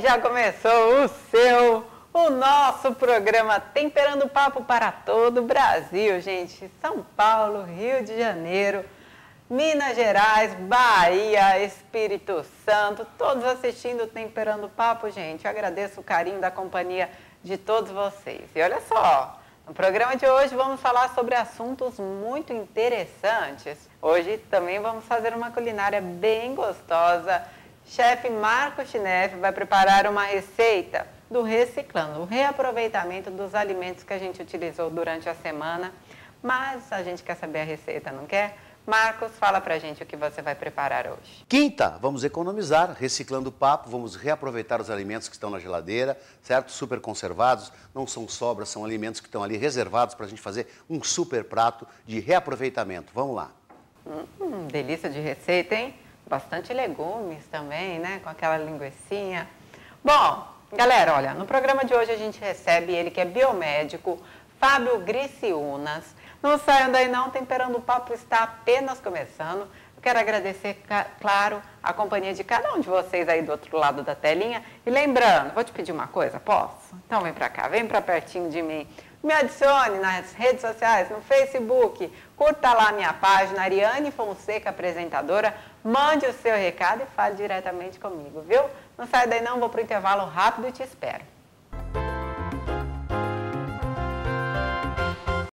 já começou o nosso programa Temperando Papo para todo o Brasil, gente. São Paulo, Rio de Janeiro, Minas Gerais, Bahia, Espírito Santo, todos assistindo o Temperando Papo, gente. Eu agradeço o carinho da companhia de todos vocês. E olha só, no programa de hoje vamos falar sobre assuntos muito interessantes. Hoje também vamos fazer uma culinária bem gostosa. Chefe Marco Chineff vai preparar uma receita do reciclando, o reaproveitamento dos alimentos que a gente utilizou durante a semana. Mas a gente quer saber a receita, não quer? Marcos, fala pra gente o que você vai preparar hoje. Quinta, vamos economizar, reciclando o papo, vamos reaproveitar os alimentos que estão na geladeira, certo? Super conservados, não são sobras, são alimentos que estão ali reservados para a gente fazer um super prato de reaproveitamento. Vamos lá. Delícia de receita, hein? Bastante legumes também, né? Com aquela linguicinha. Bom, galera, olha, no programa de hoje a gente recebe ele que é biomédico, Fábio Griciunas. Não saiam daí não, Temperando o Papo está apenas começando. Eu quero agradecer, claro, a companhia de cada um de vocês aí do outro lado da telinha. E lembrando, vou te pedir uma coisa, posso? Então vem pra cá, vem pra pertinho de mim. Me adicione nas redes sociais, no Facebook, curta lá a minha página, Ariane Fonseca, apresentadora. Mande o seu recado e fale diretamente comigo, viu? Não saia daí não, vou pro intervalo rápido e te espero.